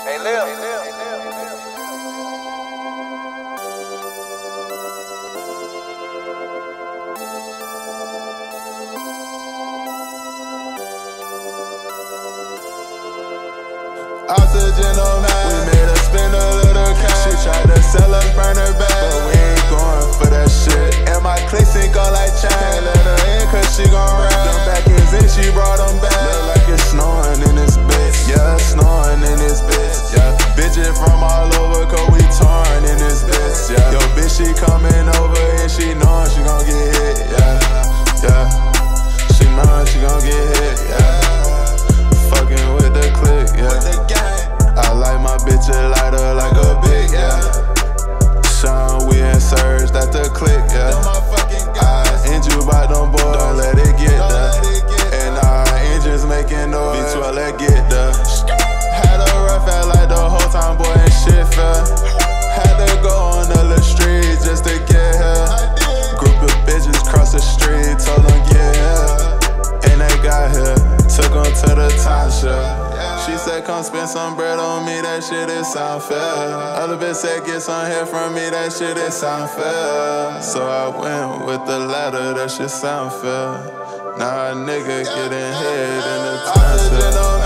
Oxygen on high, we made her spend a little cash. She tried to sell us, burn her back, but we ain't going for that shit. And my clique sink all like chain. Can't let her in cause she gon' ride. Them back is in, she brought them back. Look like it's snowing in this bitch. Yeah, snowing in this bitch. Yeah, bitches from all over cause we torn in this bitch. Yeah, yo bitch she coming over and she knowin' she gon' get hit. Yeah, yeah, she knowin' she gon' get hit. Yeah, fucking with the clique. Yeah, I like my bitch a lighter like a big, yeah. Sean, we in surge, that's the click, yeah. I ain't you by them boys, don't let it get there. And our engines making noise, V12, let get there. Had a rough ass like the whole time, boy, ain't shit fair. Had to go on the little street just to get here. Group of bitches cross the street, told them get here. And they got here, took them to the top shop. She said, come spend some bread on me, that shit is sound fair. Other bitch said, get some hair from me, that shit is sound fair. So I went with the latter, that shit sound fair. Now a nigga getting head in the time.